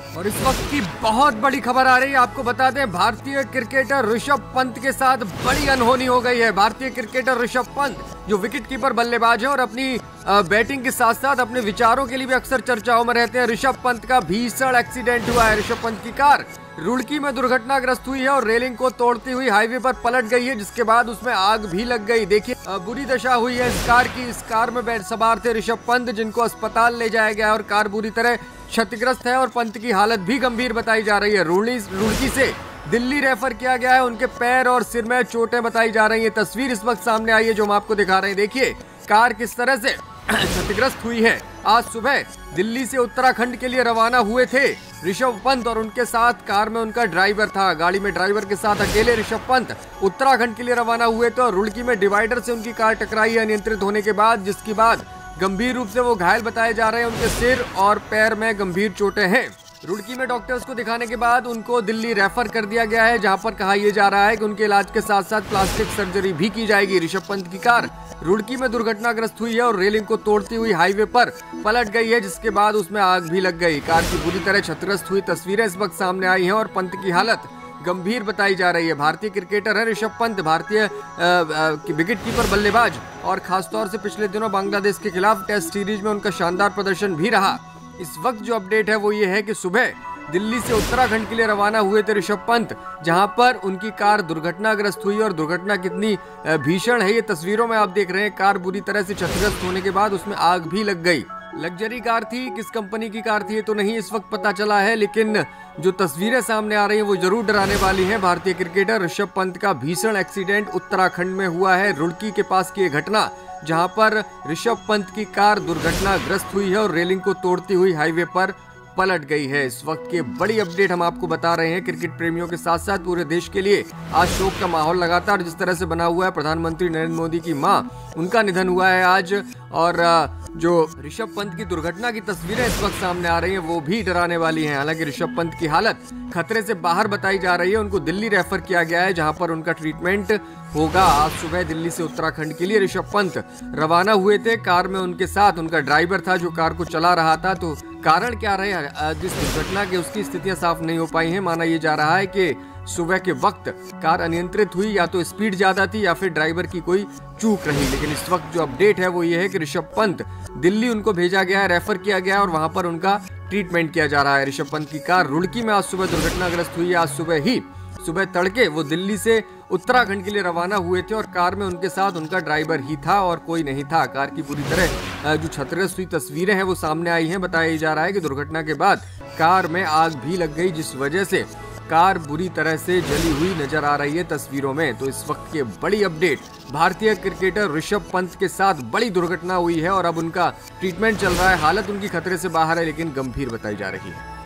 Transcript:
और इस वक्त की बहुत बड़ी खबर आ रही है, आपको बता दें भारतीय क्रिकेटर ऋषभ पंत के साथ बड़ी अनहोनी हो गई है। भारतीय क्रिकेटर ऋषभ पंत जो विकेट कीपर बल्लेबाज है और अपनी बैटिंग के साथ साथ अपने विचारों के लिए भी अक्सर चर्चाओं में रहते हैं। ऋषभ पंत का भीषण एक्सीडेंट हुआ है। ऋषभ पंत की कार रुड़की में दुर्घटनाग्रस्त हुई है और रेलिंग को तोड़ती हुई हाईवे पर पलट गई है, जिसके बाद उसमें आग भी लग गई। देखिए बुरी दशा हुई है इस कार की। इस कार में सवार थे ऋषभ पंत, जिनको अस्पताल ले जाया गया और कार बुरी तरह क्षतिग्रस्त है और पंत की हालत भी गंभीर बताई जा रही है। रुड़की से दिल्ली रेफर किया गया है। उनके पैर और सिर में चोटें बताई जा रही है। तस्वीर इस वक्त सामने आई है जो हम आपको दिखा रहे हैं। देखिए कार किस तरह से क्षतिग्रस्त हुई है। आज सुबह दिल्ली से उत्तराखंड के लिए रवाना हुए थे ऋषभ पंत और उनके साथ कार में उनका ड्राइवर था। गाड़ी में ड्राइवर के साथ अकेले ऋषभ पंत उत्तराखंड के लिए रवाना हुए थे और रुड़की में डिवाइडर से उनकी कार टकराई अनियंत्रित होने के बाद, जिसके बाद गंभीर रूप से वो घायल बताए जा रहे हैं। उनके सिर और पैर में गंभीर चोटें हैं। रुड़की में डॉक्टर्स को दिखाने के बाद उनको दिल्ली रेफर कर दिया गया है, जहां पर कहा यह जा रहा है कि उनके इलाज के साथ साथ प्लास्टिक सर्जरी भी की जाएगी। ऋषभ पंत की कार रुड़की में दुर्घटनाग्रस्त हुई है और रेलिंग को तोड़ती हुई हाईवे पर पलट गई है, जिसके बाद उसमें आग भी लग गई। कार की बुरी तरह क्षतिग्रस्त हुई तस्वीरें इस वक्त सामने आई हैं और पंत की हालत गंभीर बताई जा रही है। भारतीय क्रिकेटर है ऋषभ पंत, भारतीय विकेट कीपर बल्लेबाज और खासतौर से पिछले दिनों बांग्लादेश के खिलाफ टेस्ट सीरीज में उनका शानदार प्रदर्शन भी रहा। इस वक्त जो अपडेट है वो ये है कि सुबह दिल्ली से उत्तराखंड के लिए रवाना हुए थे ऋषभ पंत, जहां पर उनकी कार दुर्घटनाग्रस्त हुई और दुर्घटना कितनी भीषण है ये तस्वीरों में आप देख रहे हैं। कार बुरी तरह से क्षतिग्रस्त होने के बाद उसमें आग भी लग गई। लग्जरी कार थी, किस कंपनी की कार थी ये तो नहीं इस वक्त पता चला है, लेकिन जो तस्वीरें सामने आ रही हैं वो जरूर डराने वाली हैं। भारतीय क्रिकेटर ऋषभ पंत का भीषण एक्सीडेंट उत्तराखंड में हुआ है। रुड़की के पास की घटना जहां पर ऋषभ पंत की कार दुर्घटनाग्रस्त हुई है और रेलिंग को तोड़ती हुई हाईवे पर पलट गई है। इस वक्त की बड़ी अपडेट हम आपको बता रहे हैं। क्रिकेट प्रेमियों के साथ साथ पूरे देश के लिए आज शोक का माहौल लगातार जिस तरह से बना हुआ है। प्रधानमंत्री नरेंद्र मोदी की मां, उनका निधन हुआ है आज, और जो ऋषभ पंत की दुर्घटना की तस्वीरें इस वक्त सामने आ रही हैं वो भी डराने वाली हैं। हालांकि ऋषभ पंत की हालत खतरे से बाहर बताई जा रही है। उनको दिल्ली रेफर किया गया है, जहां पर उनका ट्रीटमेंट होगा। आज सुबह दिल्ली से उत्तराखंड के लिए ऋषभ पंत रवाना हुए थे। कार में उनके साथ उनका ड्राइवर था जो कार को चला रहा था। तो कारण क्या रहे जिस दुर्घटना की, उसकी स्थितियां साफ नहीं हो पाई हैं। माना यह जा रहा है कि सुबह के वक्त कार अनियंत्रित हुई, या तो स्पीड ज्यादा थी या फिर ड्राइवर की कोई चूक रही। लेकिन इस वक्त जो अपडेट है वो ये है कि ऋषभ पंत दिल्ली उनको भेजा गया है, रेफर किया गया है और वहां पर उनका ट्रीटमेंट किया जा रहा है। ऋषभ पंत की कार रुड़की में आज सुबह दुर्घटनाग्रस्त हुई है। आज सुबह तड़के वो दिल्ली से उत्तराखंड के लिए रवाना हुए थे और कार में उनके साथ उनका ड्राइवर ही था और कोई नहीं था। कार की पूरी तरह जो क्षतिग्रस्त हुई तस्वीरें हैं वो सामने आई हैं। बताया जा रहा है कि दुर्घटना के बाद कार में आग भी लग गई, जिस वजह से कार बुरी तरह से जली हुई नजर आ रही है तस्वीरों में। तो इस वक्त की बड़ी अपडेट, भारतीय क्रिकेटर ऋषभ पंत के साथ बड़ी दुर्घटना हुई है और अब उनका ट्रीटमेंट चल रहा है। हालत उनकी खतरे से बाहर है लेकिन गंभीर बताई जा रही है।